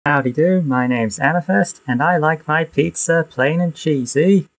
Howdy do, my name's Amethyst, and I like my pizza plain and cheesy.